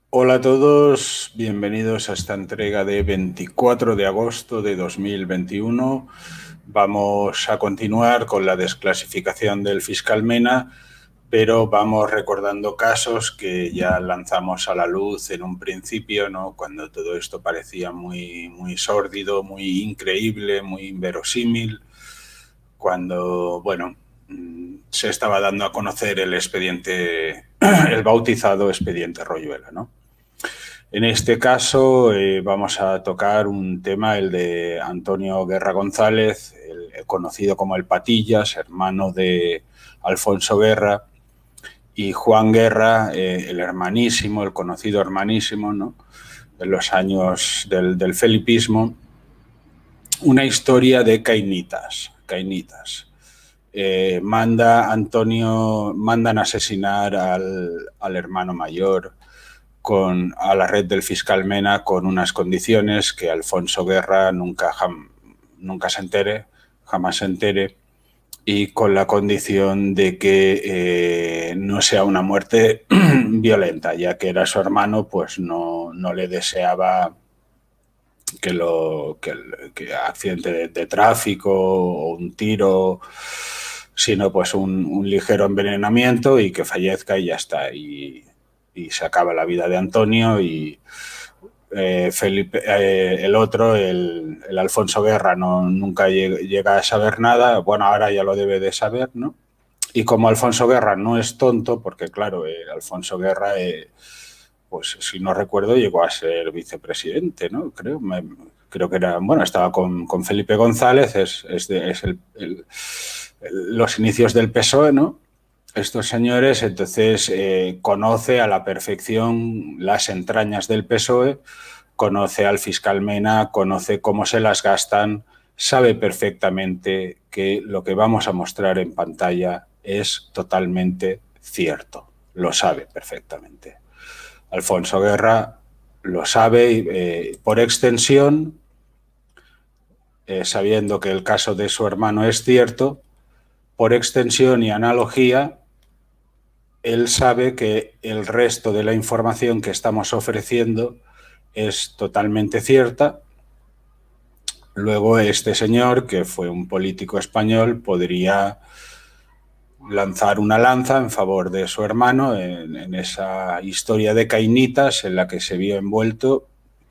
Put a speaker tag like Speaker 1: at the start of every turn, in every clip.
Speaker 1: Hola a todos, bienvenidos a esta entrega de 24 de agosto de 2021. Vamos a continuar con la desclasificación del fiscal Mena, pero vamos recordando casos que ya lanzamos a la luz en un principio, ¿no? Cuando todo esto parecía muy sórdido, muy increíble, muy inverosímil, cuando, bueno, se estaba dando a conocer el expediente, el bautizado expediente Royuela, ¿no? En este caso vamos a tocar un tema, el de Antonio Guerra González, el conocido como el Patillas, hermano de Alfonso Guerra, y Juan Guerra, el hermanísimo, el conocido hermanísimo, ¿no? En los años del felipismo. Una historia de cainitas. Mandan asesinar al hermano mayor a la red del fiscal Mena con unas condiciones que Alfonso Guerra jamás se entere, y con la condición de que no sea una muerte violenta, ya que era su hermano, pues no le deseaba que accidente de tráfico o un tiro, sino pues un ligero envenenamiento y que fallezca y ya está. Y se acaba la vida de Antonio y Felipe, el otro, el Alfonso Guerra, nunca llega a saber nada. Bueno, ahora ya lo debe de saber, ¿no? Y como Alfonso Guerra no es tonto, porque claro, Alfonso Guerra, pues si no recuerdo, llegó a ser vicepresidente, ¿no? Creo que era, bueno, estaba con Felipe González, es los inicios del PSOE, ¿no? Estos señores, entonces conoce a la perfección las entrañas del PSOE, conoce al fiscal Mena, conoce cómo se las gastan, sabe perfectamente que lo que vamos a mostrar en pantalla es totalmente cierto, lo sabe perfectamente. Alfonso Guerra lo sabe por extensión, sabiendo que el caso de su hermano es cierto, por extensión y analogía, él sabe que el resto de la información que estamos ofreciendo es totalmente cierta. Luego este señor, que fue un político español, podría lanzar una lanza en favor de su hermano en esa historia de cainitas en la que se vio envuelto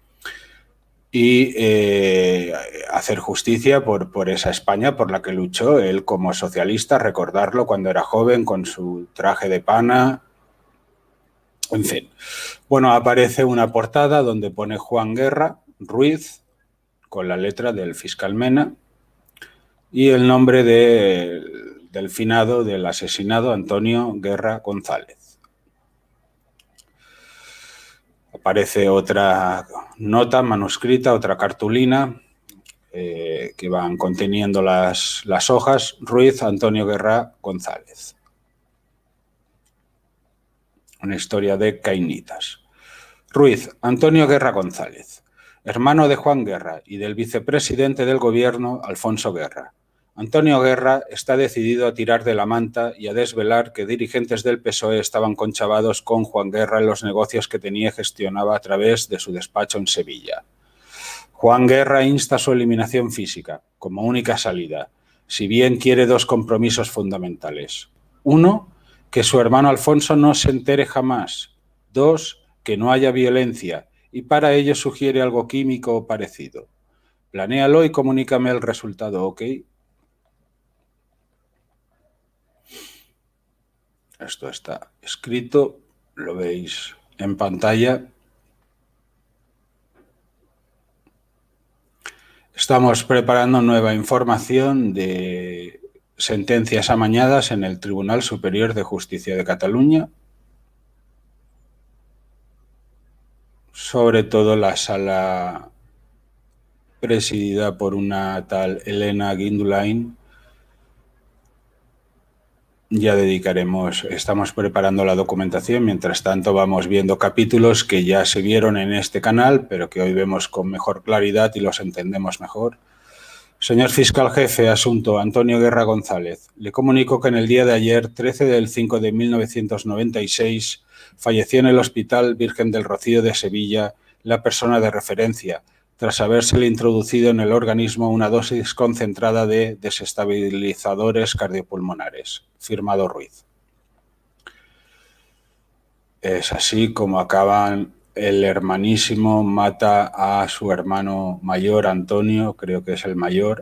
Speaker 1: y hacer justicia por esa España por la que luchó él como socialista, recordarlo cuando era joven con su traje de pana. En fin, bueno, aparece una portada donde pone Juan Guerra Ruiz con la letra del fiscal Mena y el nombre del finado, del asesinado Antonio Guerra González. Aparece otra nota manuscrita, otra cartulina que van conteniendo las hojas. Ruiz Antonio Guerra González. Una historia de cainitas. Ruiz Antonio Guerra González, hermano de Juan Guerra y del vicepresidente del gobierno, Alfonso Guerra. Antonio Guerra está decidido a tirar de la manta y a desvelar que dirigentes del PSOE estaban conchavados con Juan Guerra en los negocios que tenía y gestionaba a través de su despacho en Sevilla. Juan Guerra insta su eliminación física, como única salida, si bien quiere dos compromisos fundamentales. Uno, que su hermano Alfonso no se entere jamás. Dos, que no haya violencia, y para ello sugiere algo químico o parecido. Planéalo y comunícame el resultado, ¿ok? Esto está escrito, lo veis en pantalla. Estamos preparando nueva información de sentencias amañadas en el Tribunal Superior de Justicia de Cataluña, sobre todo la sala presidida por una tal Elena Guindulain. Ya estamos preparando la documentación, mientras tanto vamos viendo capítulos que ya se vieron en este canal, pero que hoy vemos con mejor claridad y los entendemos mejor. Señor fiscal jefe, asunto, Antonio Guerra González. Le comunico que en el día de ayer, 13 del 5 de 1996, falleció en el Hospital Virgen del Rocío de Sevilla la persona de referencia, tras habérsele introducido en el organismo una dosis concentrada de desestabilizadores cardiopulmonares. Firmado Ruiz. Es así como acaban. El hermanísimo mata a su hermano mayor, Antonio, creo que es el mayor.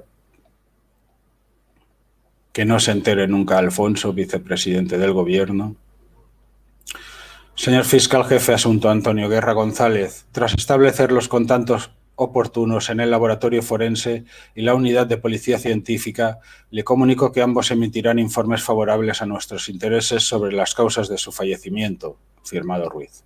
Speaker 1: Que no se entere nunca Alfonso, vicepresidente del gobierno. Señor fiscal jefe asunto Antonio Guerra González, tras establecer los contactos oportunos en el laboratorio forense y la unidad de policía científica, le comunico que ambos emitirán informes favorables a nuestros intereses sobre las causas de su fallecimiento. Firmado Ruiz.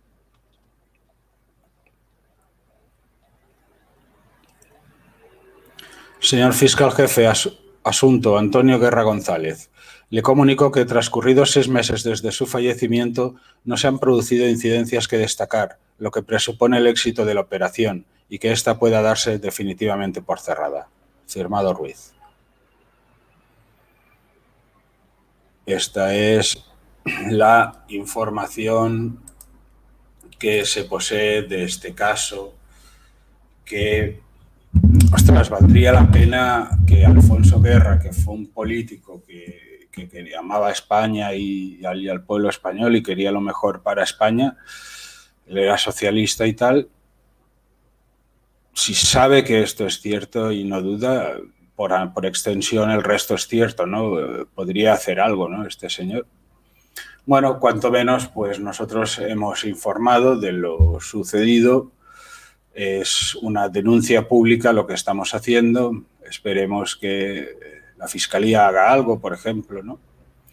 Speaker 1: Señor fiscal jefe, asunto Antonio Guerra González. Le comunico que transcurridos 6 meses desde su fallecimiento no se han producido incidencias que destacar, lo que presupone el éxito de la operación y que ésta pueda darse definitivamente por cerrada. Firmado Ruiz. Esta es la información que se posee de este caso, que, ostras, valdría la pena que Alfonso Guerra, que fue un político que amaba a España y al pueblo español y quería lo mejor para España, él era socialista y tal, si sabe que esto es cierto y no duda, por extensión el resto es cierto, ¿no? Podría hacer algo, ¿no? Este señor. Bueno, cuanto menos, pues nosotros hemos informado de lo sucedido. Es una denuncia pública lo que estamos haciendo. Esperemos que la Fiscalía haga algo, por ejemplo, ¿no?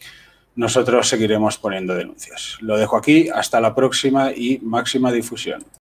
Speaker 1: Nosotros seguiremos poniendo denuncias. Lo dejo aquí. Hasta la próxima y máxima difusión.